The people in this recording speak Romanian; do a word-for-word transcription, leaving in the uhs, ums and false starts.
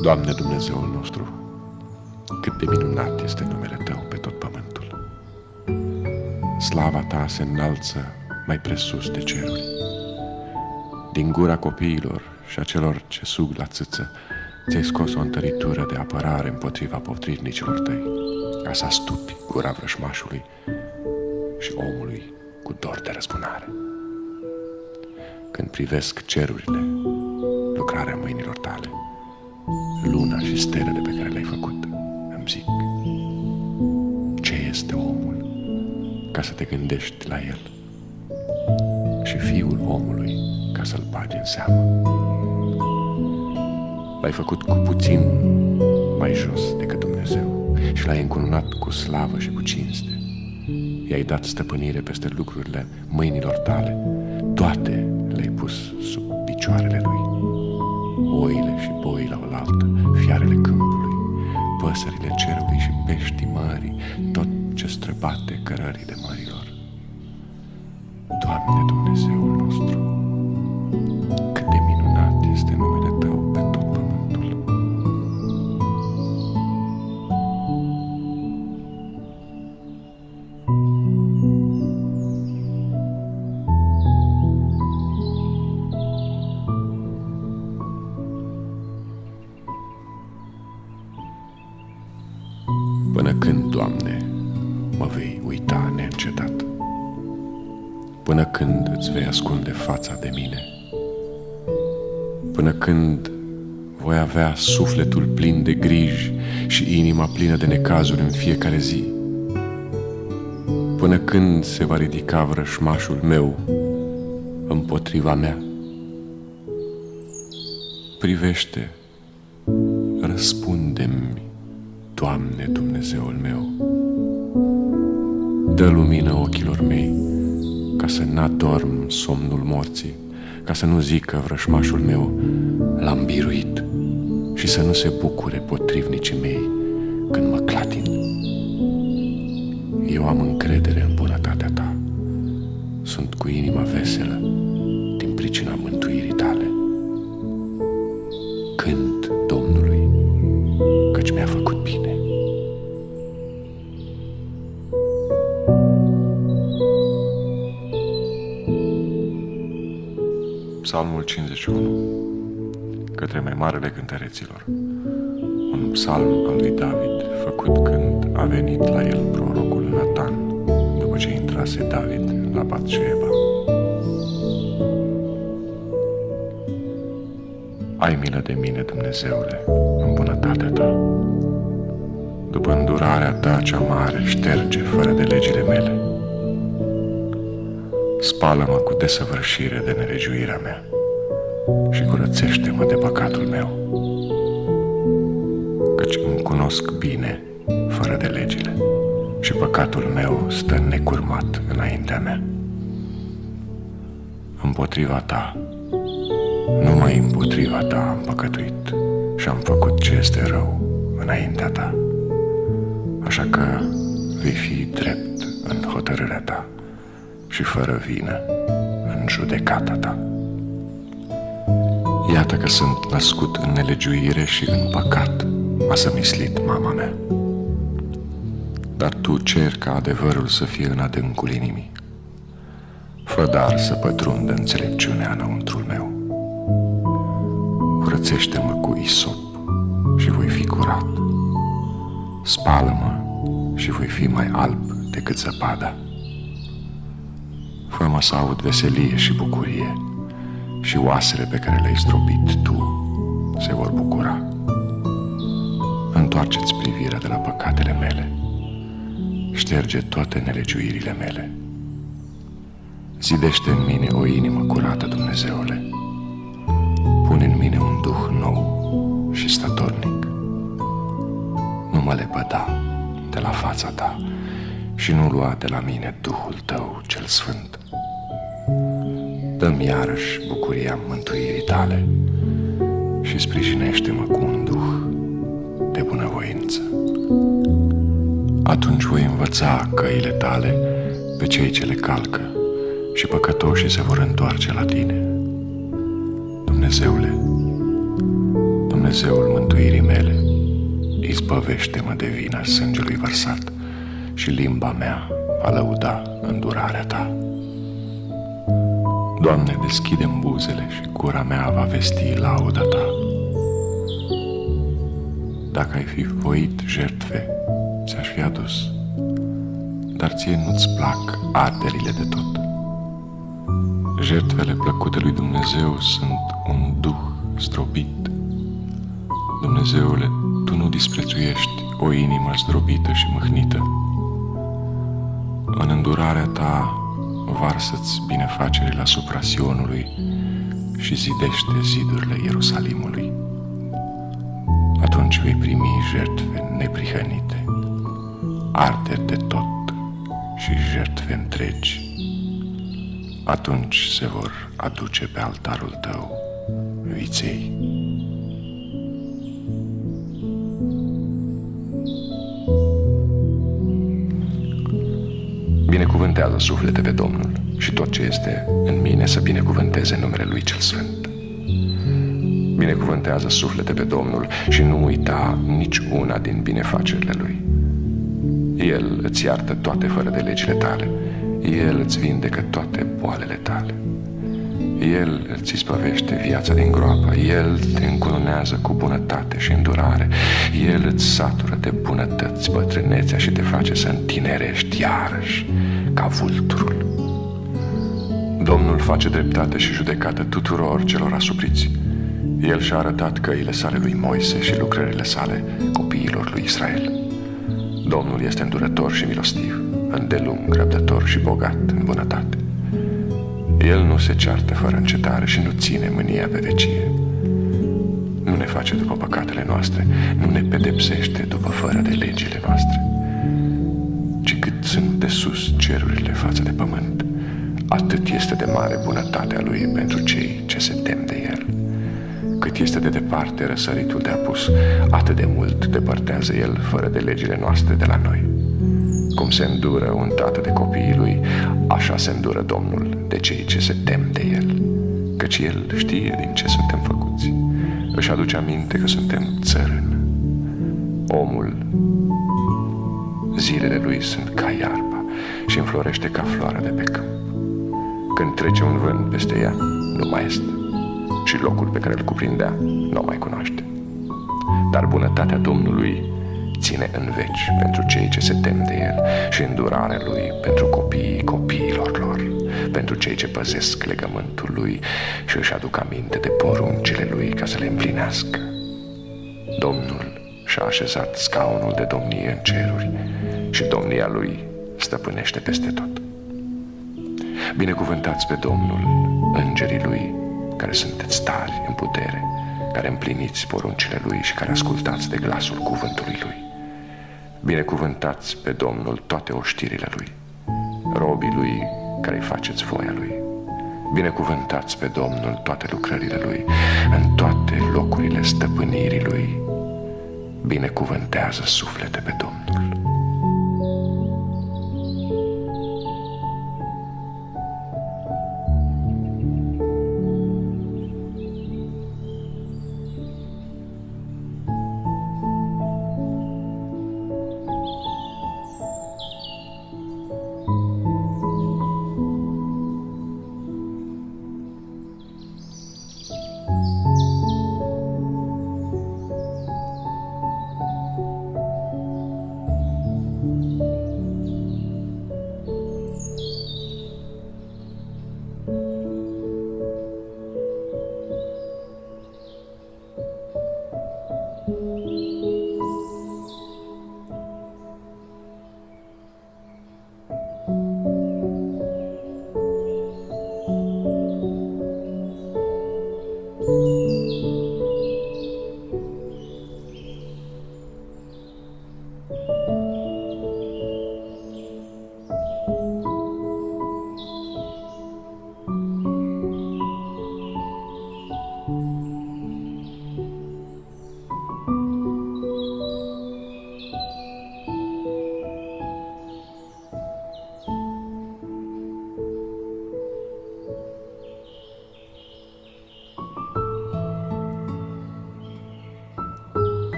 Doamne Dumnezeul nostru, cât de minunat este numele Tău pe tot pământul. Slava Ta se înalță mai presus de ceruri. Din gura copiilor și a celor ce sug la țâță, Ți-ai scos o întăritură de apărare împotriva potrivnicilor Tăi, ca să astupi gura vrășmașului și omului cu dor de răzbunare. Când privesc cerurile, lucrarea mâinilor Tale, luna și stelele pe care le-ai făcut, îmi zic: ce este omul ca să te gândești la el, și fiul omului ca să-l bagi în seamă? L-ai făcut cu puțin mai jos decât Dumnezeu și l-ai încununat cu slavă și cu cinste. I-ai dat stăpânire peste lucrurile mâinilor Tale, toate le-ai pus sub picioarele lui. Oile și boii la oaltă, fiarele câmpului, păsările cerului și peștii mării, tot ce străbate cărările mărilor. Doamne Dumnezeul nostru, cât de minunat este numele Tău pe tot pământul. Până când, Doamne, mă vei uita neîncetat? Până când îți vei ascunde fața de mine? Până când voi avea sufletul plin de griji și inima plină de necazuri în fiecare zi? Până când se va ridica vrășmașul meu împotriva mea? Privește, răspunde-mi, Doamne Dumnezeul meu. Dă lumină ochilor mei, ca să n-adorm somnul morții, ca să nu zică vrășmașul meu: l-am biruit, și să nu se bucure potrivnicii mei când mă clatin. Eu am încredere în bunătatea Ta, sunt cu inima veselă din pricina mântuirii Tale. Cânt Domnului, căci mi-a făcut bine. Psalmul cincizeci și unu, către mai marele cântăreților, un psalm al lui David, făcut când a venit la el prorocul Natan, după ce intrase David la Batșeba. Ai milă de mine, Dumnezeule, în bunătatea Ta. După îndurarea Ta cea mare, șterge fără de legile mele. Spală-mă cu desăvârșire de nelegiuirea mea și curățește-mă de păcatul meu, căci îmi cunosc bine fără de legile și păcatul meu stă necurmat înaintea mea. Împotriva Ta, numai împotriva Ta am păcătuit și am făcut ce este rău înaintea Ta, așa că vei fi drept în hotărârea Ta și fără vină în judecata Ta. Iată că sunt născut în nelegiuire și în păcat m-a zămislit mama mea. Dar Tu ceri ca adevărul să fie în adâncul inimii. Fă dar să pătrundă înțelepciunea înăuntrul meu. Curățește-mă cu isop și voi fi curat. Spală-mă și voi fi mai alb decât zăpada. Fă-mă să aud veselie și bucurie, și oasele pe care le-ai zdrobit Tu se vor bucura. Întoarce-ți privirea de la păcatele mele, șterge toate nelegiuirile mele. Zidește în mine o inimă curată, Dumnezeule. Pune în mine un duh nou și statornic. Nu mă lepăda de la fața Ta și nu lua de la mine Duhul Tău cel Sfânt. Dă-mi iarăși bucuria mântuirii Tale și sprijinește-mă cu un duh de bunăvoință. Atunci voi învăța căile Tale pe cei ce le calcă și păcătoșii se vor întoarce la Tine. Dumnezeule, Dumnezeul mântuirii mântuirii mele, izbăvește-mă de vina sângelui vărsat și limba mea va lăuda îndurarea ta. Doamne, deschide-mi buzele și gura mea va vesti lauda ta. Dacă ai fi voit jertfe, ți-aș fi adus, dar ție nu-ți plac arderile de tot. Jertfele plăcute lui Dumnezeu sunt un duh zdrobit. Dumnezeule, tu nu disprețuiești o inimă zdrobită și mâhnită. În îndurarea ta varsă-ți binefacerile asupra Sionului și zidește zidurile Ierusalimului. Atunci vei primi jertfe neprihănite, arderi de tot și jertfe întregi. Atunci se vor aduce pe altarul tău viței. Binecuvântează, suflete, pe Domnul și tot ce este în mine să binecuvânteze numele Lui cel Sfânt. Binecuvântează, suflete, pe Domnul și nu uita nici una din binefacerile Lui. El îți iartă toate fără de legile tale. El îți vindecă toate boalele tale. El îți izbăvește viața din groapă. El te încununează cu bunătate și îndurare. El îți satură de bunătăți bătrânețea și te face să întinerești iarăși ca vulturul. Domnul face dreptate și judecată tuturor celor asupriți. El și-a arătat căile sale lui Moise și lucrările sale copiilor lui Israel. Domnul este îndurător și milostiv, îndelung, răbdător și bogat în bunătate. El nu se ceartă fără încetare și nu ține mânia pe vecie. Nu ne face după păcatele noastre, nu ne pedepsește după fără de legile noastre. Ci cât sunt de sus cerurile față de pământ, atât este de mare bunătatea Lui pentru cei ce se tem de El. Cât este de departe răsăritul de apus, atât de mult depărtează El fără de legile noastre de la noi. Cum se îndură un tată de copiii lui, așa se îndură Domnul de cei ce se tem de El, căci El știe din ce suntem făcuți. Își aduce aminte că suntem țărâni. Omul, zilele lui sunt ca iarba și înflorește ca floarea de pe câmp. Când trece un vânt peste ea, nu mai este, și locul pe care îl cuprindea nu o mai cunoaște. Dar bunătatea Domnului ține în veci pentru cei ce se tem de El și îndurarea Lui pentru copiii copiilor lor, pentru cei ce păzesc legământul Lui și își aduc aminte de poruncile Lui ca să le împlinească. Domnul și-a așezat scaunul de domnie în ceruri și domnia Lui stăpânește peste tot. Binecuvântați pe Domnul, îngerii Lui, care sunteți tari în putere, care împliniți poruncile Lui și care ascultați de glasul cuvântului Lui. Binecuvântați pe Domnul toate oștirile Lui, robii Lui care-i faceți voia Lui. Binecuvântați pe Domnul toate lucrările Lui, în toate locurile stăpânirii Lui. Binecuvântează, suflete, pe Domnul.